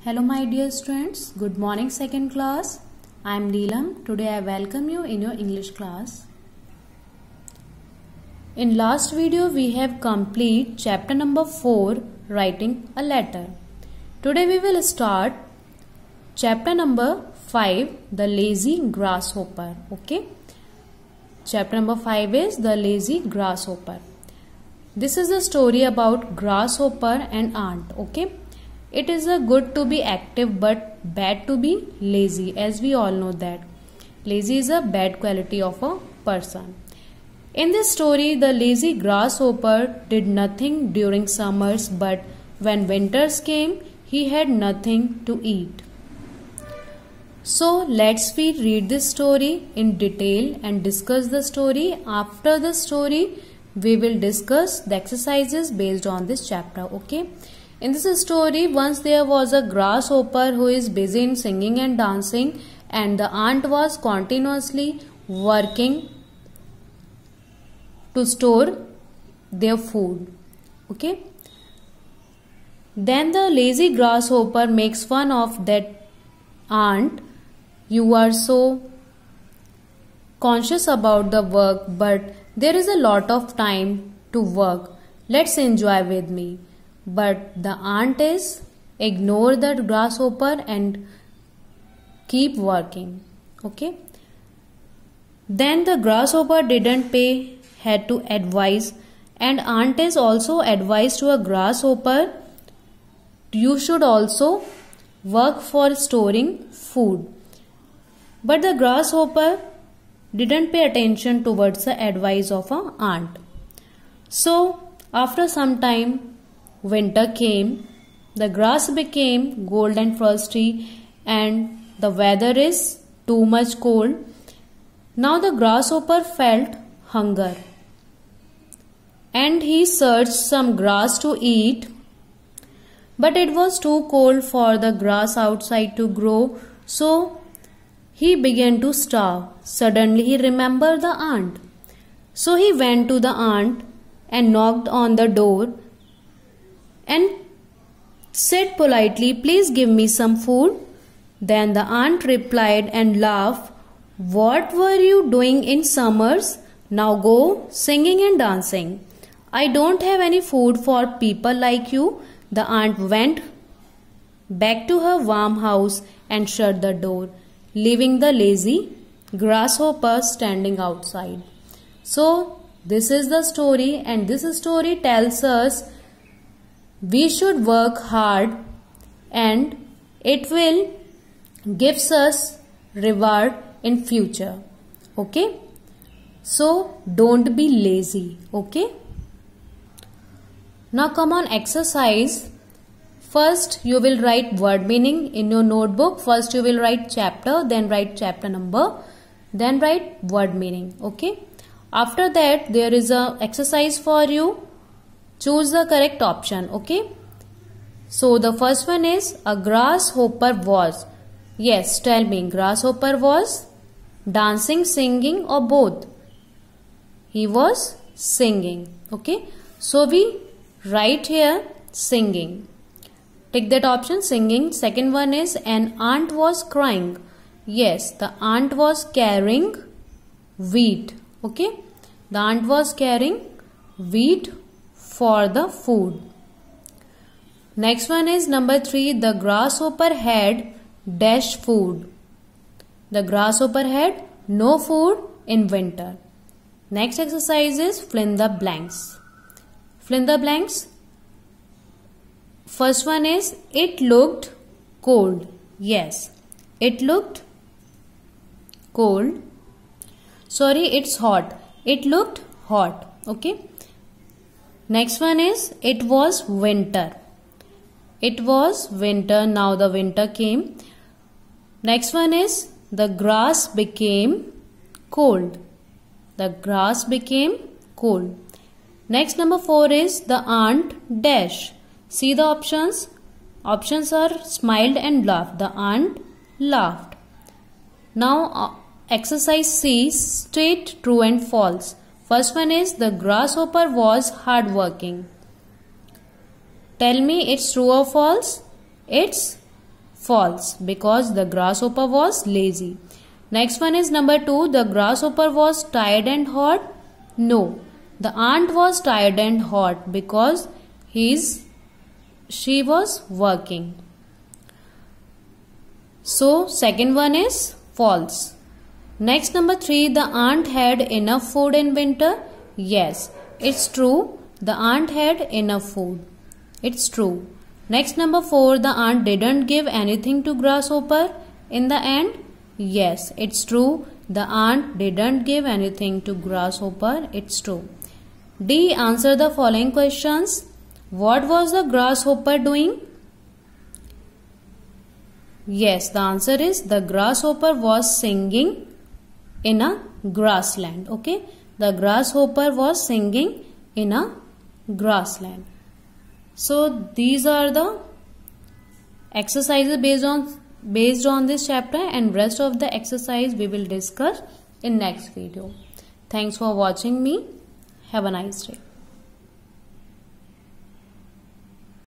Hello my dear students, good morning second class. I am Neelam. Today I welcome you in your English class. In last video we have complete chapter number 4, writing a letter. Today we will start chapter number 5, the lazy grasshopper. Okay. Chapter number 5 is the lazy grasshopper. This is a story about grasshopper and ant. Okay. It is a good to be active but bad to be lazy, as we all know that. Lazy is a bad quality of a person. In this story, the lazy grasshopper did nothing during summers, but when winters came, he had nothing to eat. So let's read this story in detail and discuss the story. After the story, we will discuss the exercises based on this chapter. Okay. In this story, once there was a grasshopper who is busy in singing and dancing, and the ant was continuously working to store their food. Okay. Then the lazy grasshopper makes fun of that ant. You are so conscious about the work, but there is a lot of time to work. Let's enjoy with me. But the ant is ignore the grasshopper and keep working. Okay. Then the grasshopper didn't pay heed to advice, and ant is also advised to a grasshopper. You should also work for storing food. But the grasshopper didn't pay attention towards the advice of an ant. So after some time, winter came, the grass became cold and frosty, and the weather is too much cold. Now the grasshopper felt hunger, and he searched some grass to eat, but it was too cold for the grass outside to grow, so he began to starve. Suddenly he remembered the ant. So he went to the ant and knocked on the door and said politely, "Please give me some food." Then the ant replied and laughed, "What were you doing in summers? Now go singing and dancing. I don't have any food for people like you." The ant went back to her warm house and shut the door, leaving the lazy grasshopper standing outside. So this is the story, and this story tells us we should work hard and it will gives us reward in future. Okay. So don't be lazy. Okay. Now come on exercise. First you will write word meaning in your notebook. First you will write chapter, then write chapter number, then write word meaning. Okay. After that there is a exercise for you. Choose the correct option. Okay. So the first one is a grasshopper was. Yes, tell me, grasshopper was dancing, singing, or both? He was singing. Okay. So we write here singing. Take that option, singing. Second one is an ant was crying. Yes, the ant was carrying wheat. Okay. The ant was carrying wheat for the food. Next one is number 3. The grasshopper had dash food. The grasshopper had no food in winter. Next exercise is fill in the blanks. Fill in the blanks. First one is it looked cold. Yes, it looked cold. Sorry, it's hot. It looked hot. Okay. Next one is it was winter. It was winter. Now the winter came. Next one is the grass became cold. The grass became cold. Next number 4 is the ant dash. See the options. Options are smiled and laughed. The ant laughed. Now exercise C, state true and false. First one is the grasshopper was hardworking. Tell me it's true or false? It's False, because the grasshopper was lazy. Next one is number 2. The grasshopper was tired and hot. No, the ant was tired and hot because she was working. So second one is false. Next number 3. The ant had enough food in winter. Yes, it's true. The ant had enough food. It's true. Next number 4. The ant didn't give anything to grasshopper in the end. Yes, it's true. The ant didn't give anything to grasshopper. It's true. D. Answer the following questions. What was the grasshopper doing? Yes, the answer is the grasshopper was singing in a grassland. Okay, the grasshopper was singing in a grassland. So these are the exercises based on this chapter, and rest of the exercise we will discuss in next video. Thanks for watching me. Have a nice day.